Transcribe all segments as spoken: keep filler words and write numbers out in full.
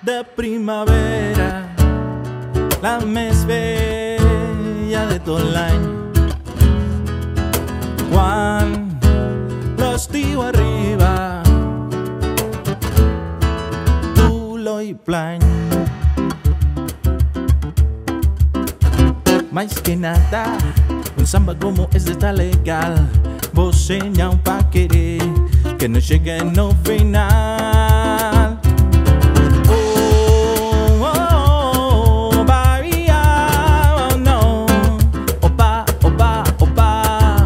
de primavera, la més bella de tot l'any. Quan l'estiu arriba, dolor i plany. Más que nada, un samba como este está legal. Você não vai querer que não chegue no final. Oh, oh, oh, Bahia, oh no. Opa, opa, opa.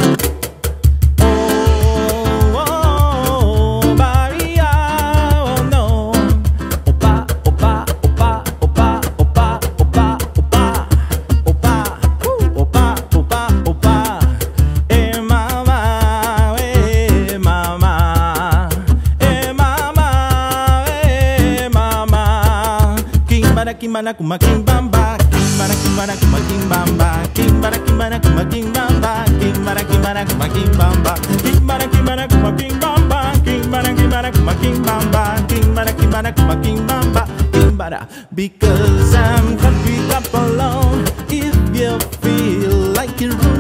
Oh, oh, oh, Bahia, oh no. Opa, opa, opa, opa, opa, opa, opa. Opa, opa, opa, opa. Eh, mama, eh, mama. Eh, mama, eh, mama. Kimbara, kimbara, kuma, kimbamba. Kimbara, kimbara, kuma, kimbamba. Kimbara, kimbara, kuma, kimbamba. Kimbara, kimbara, kuma, kimbamba. Kimbara, kimbara, kuma, kimbamba. Kimbara, kimbara, kuma, kimbamba. Kimbara, kimbara, kuma, kimbamba. Kimbara, because I'm happy up alone. If you feel like you're